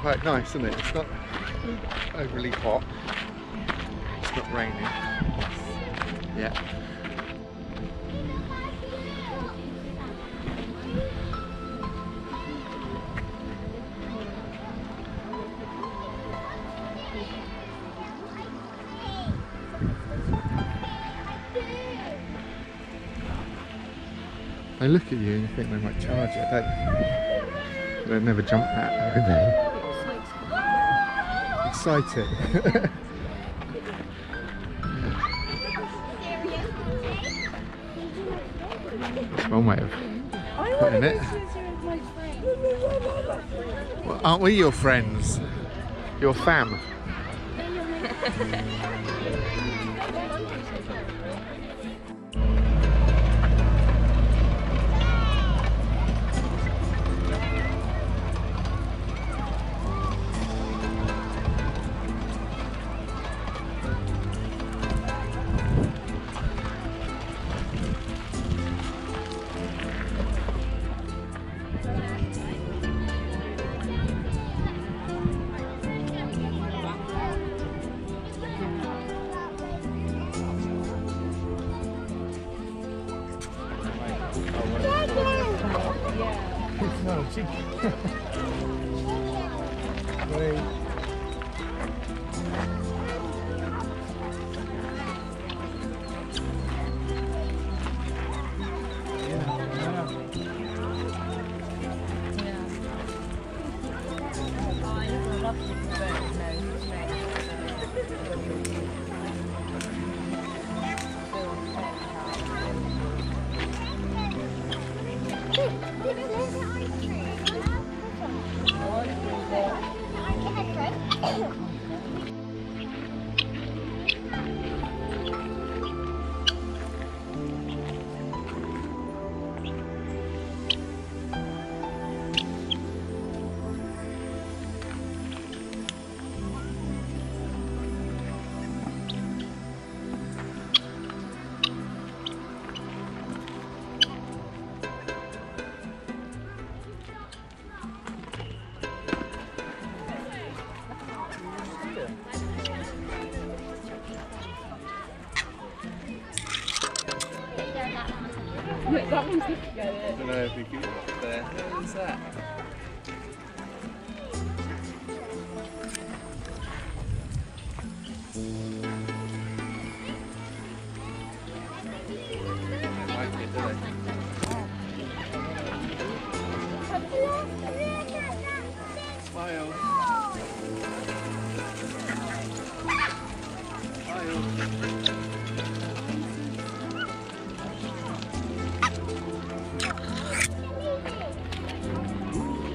quite nice, isn't it? It's not overly hot. It's not raining. Yeah. They look at you and you think they might charge you, don't they? They'll never jump that, would they? Exciting. That's one way of putting it. Well, aren't we your friends? Your fam? No, she... Wait. That one's good to go I don't know if you can get up there. What is that? They like it, don't they? Smile. Smile.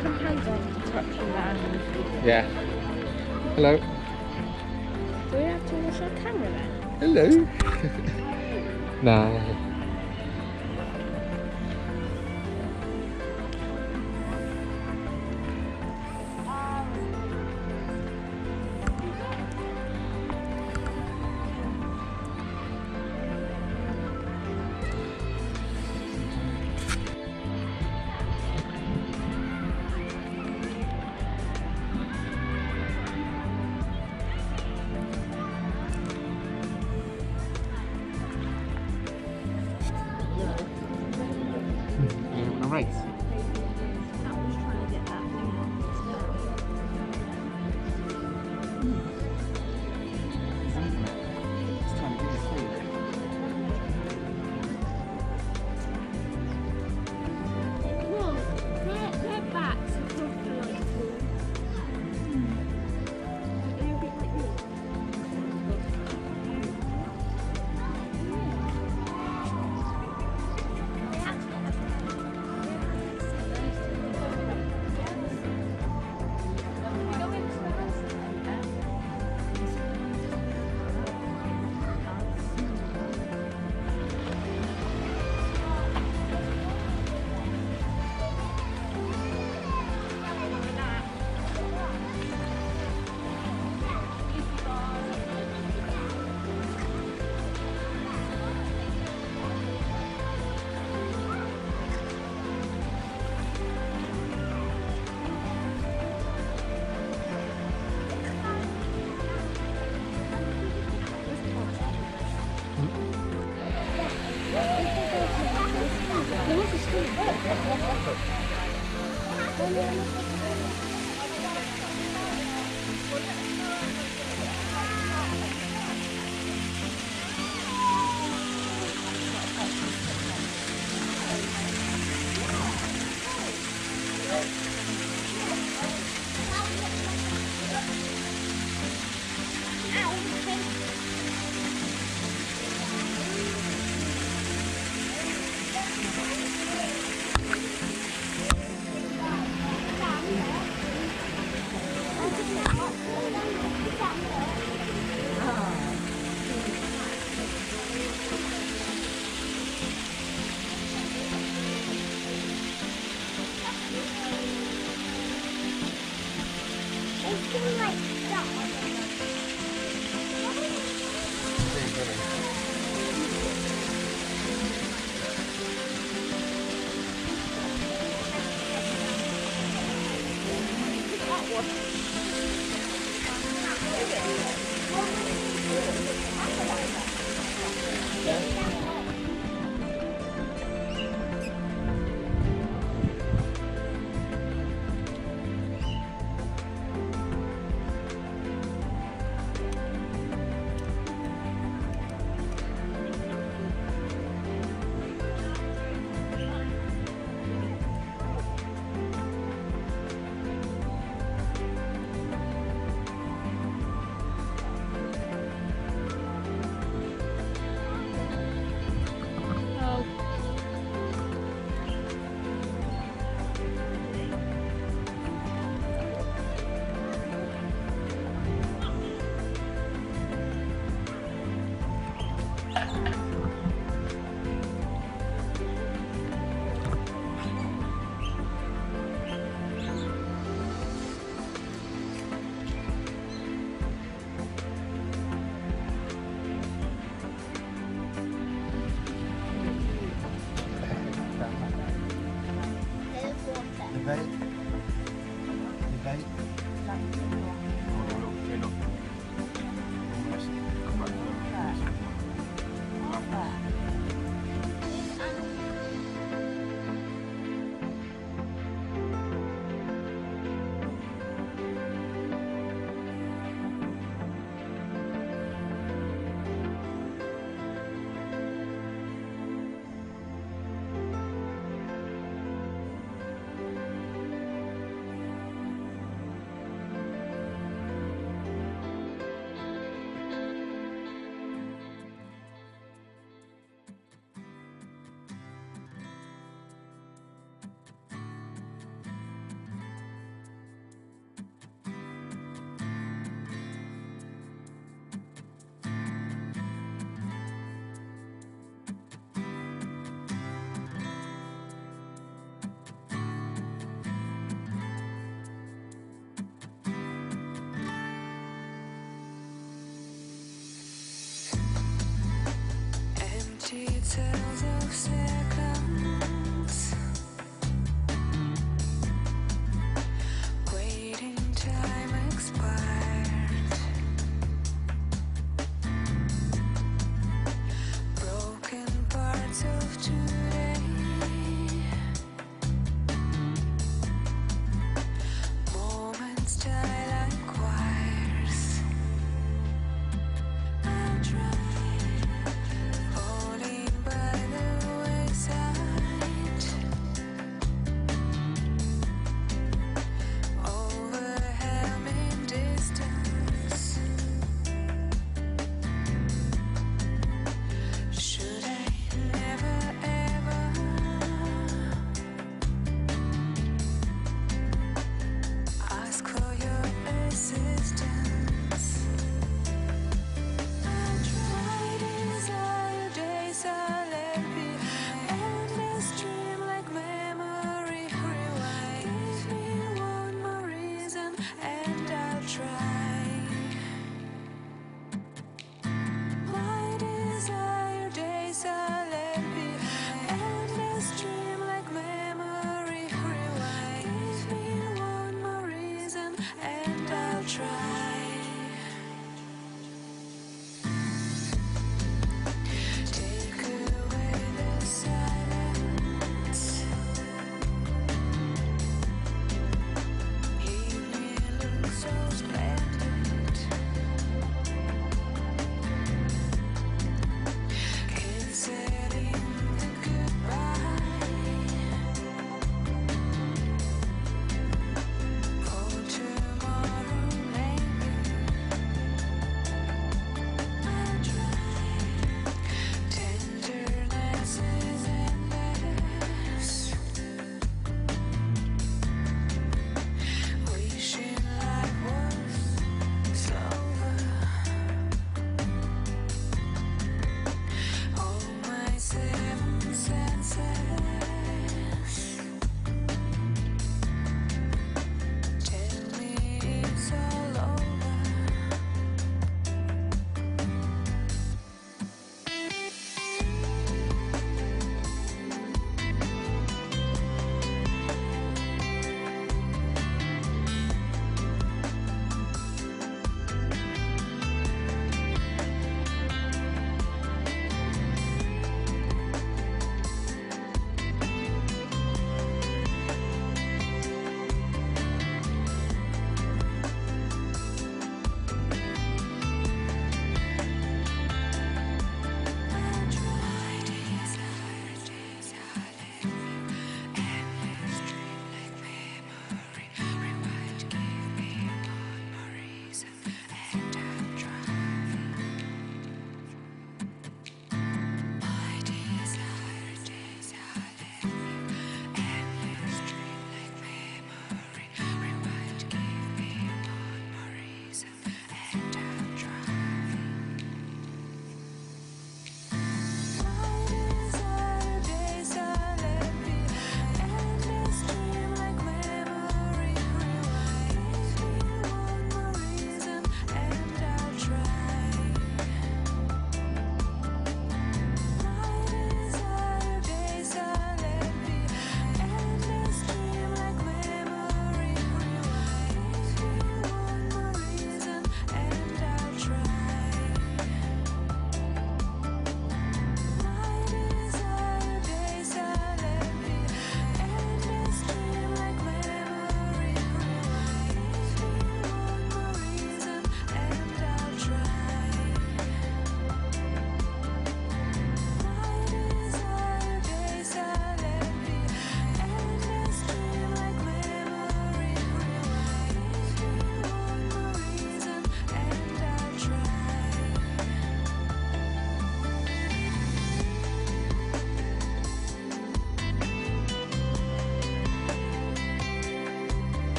some hands on touching that animal. Yeah. Hello. Do we have to wash our camera then? Hello. Nah. Race. I was trying to get that thing on this It's time to get asleep. Well, their backs are proper like full. They're a bit like this. time expired. Broken parts of today. Moments die like choirs. I'll try falling by the wayside. Overhead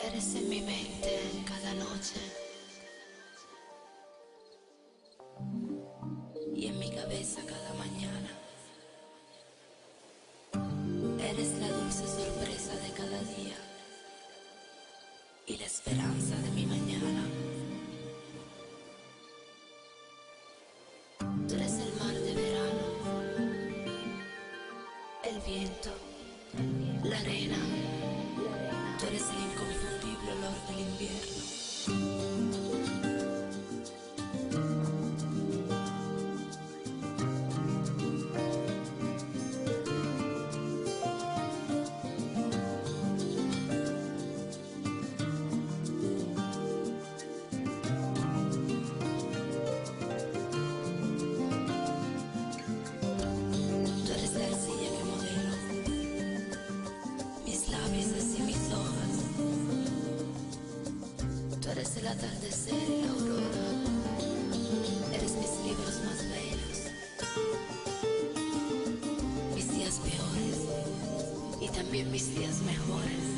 Eres en mi mente cada noche y en mi cabeza cada mañana. Eres la dulce sorpresa de cada día y la esperanza de mi mañana. Tú eres el mar de verano, el viento, la arena. Tú eres el inconfundible olor del invierno. Tú eres la arcilla que modelo, mis labios y mis hojas. Tú eres el atardecer y la aurora. Eres mis libros más bellos, mis días peores y también mis días mejores.